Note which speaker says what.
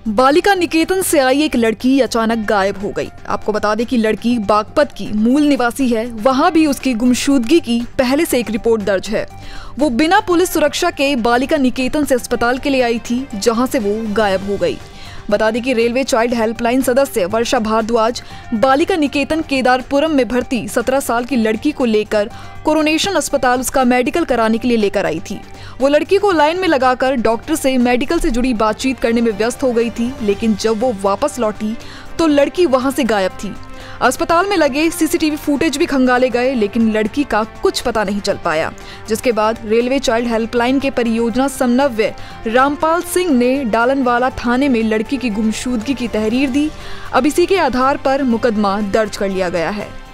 Speaker 1: बालिका निकेतन से आई एक लड़की अचानक गायब हो गई। आपको बता दें कि लड़की बागपत की मूल निवासी है। वहां भी उसकी गुमशुदगी की पहले से एक रिपोर्ट दर्ज है। वो बिना पुलिस सुरक्षा के बालिका निकेतन से अस्पताल के लिए आई थी, जहां से वो गायब हो गई। बता दें कि रेलवे चाइल्ड हेल्पलाइन सदस्य वर्षा भारद्वाज बालिका निकेतन केदारपुरम में भर्ती 17 साल की लड़की को लेकर कोरोनेशन अस्पताल उसका मेडिकल कराने के लिए लेकर आई थी। वो लड़की को लाइन में लगाकर डॉक्टर से मेडिकल से जुड़ी बातचीत करने में व्यस्त हो गई थी, लेकिन जब वो वापस लौटी तो लड़की वहां से गायब थी। अस्पताल में लगे सीसीटीवी फुटेज भी खंगाले गए, लेकिन लड़की का कुछ पता नहीं चल पाया। जिसके बाद रेलवे चाइल्ड हेल्पलाइन के परियोजना समन्वय रामपाल सिंह ने डालनवाला थाने में लड़की की गुमशुदगी की तहरीर दी। अब इसी के आधार पर मुकदमा दर्ज कर लिया गया है।